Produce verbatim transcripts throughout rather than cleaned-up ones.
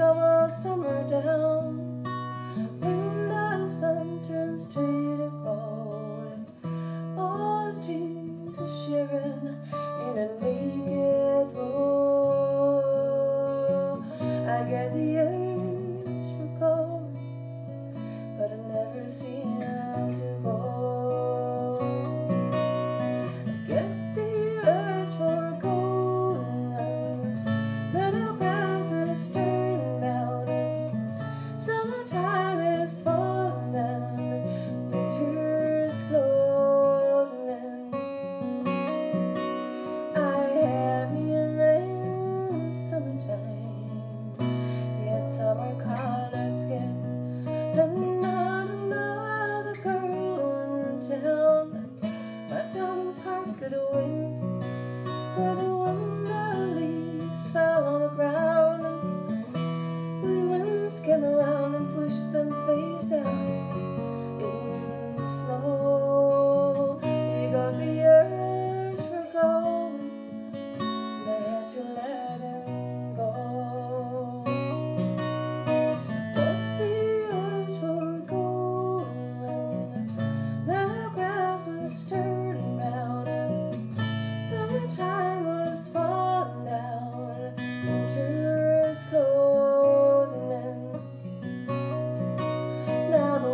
of a summer down, when the sun turns to gold, all the trees are shivering in a naked row. I get the urge for gold, but I never seem to go. I get the urge for gold, and the meadow grass is turned round, and summertime is falling down, winter is closing in. I have me a man summertime, yet summer colored skin, and not another girl in town my darling's heart could win. But when the leaves fell on the ground, and the winds came around and pushed them face down in the snow, he got the urge for gold, and I had to let him go. Got the urge for gold when the meadow grass was turning round, and summertime was falling down, winter is closing in. Now the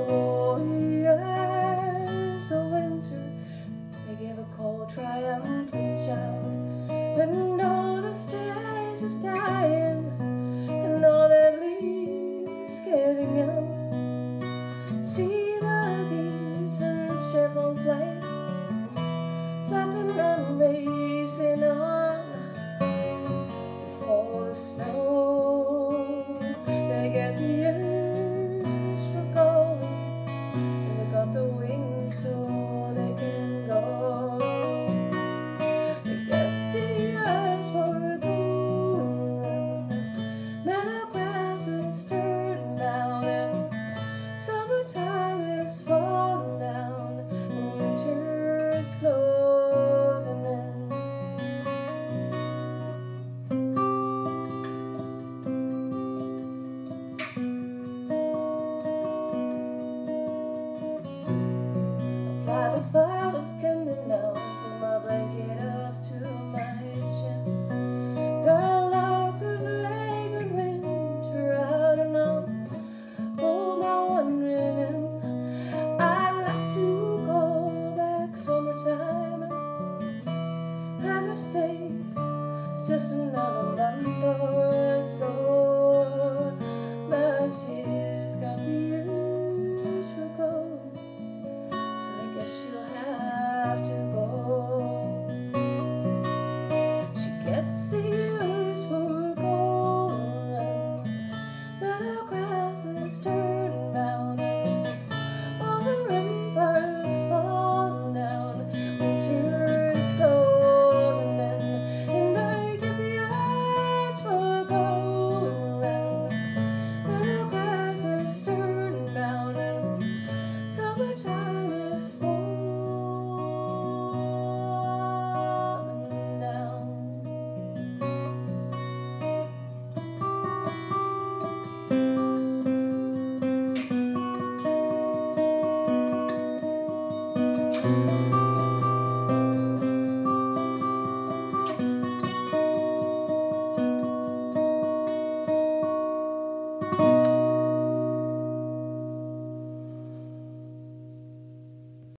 warriors of winter, they give a cold triumphant shout, and all the stays is dying, and all that leaves getting out. See the bees in the cheerful play, flapping and racing on before the snow. They get the urge for gold, and they got the wings so they can go. They get the urge for gold, and the meadow grass is turning round, and summertime is falling down, and winter is closing in. Apply the fire with kindling now, put my blanket up to my chin. Gotta lock the vagrant winter out and on, hold my wandering in. I'd like to go back summertime, had her stay just another month or so, but she's got the urge for gold, so I guess she'll have to go. She gets the urge for gold, and meadow grass is turning round, and all the rivers falling down, winter is closing in. And I get the urge for gold, and meadow grass is turning round, and summertime is falling down. Thank you.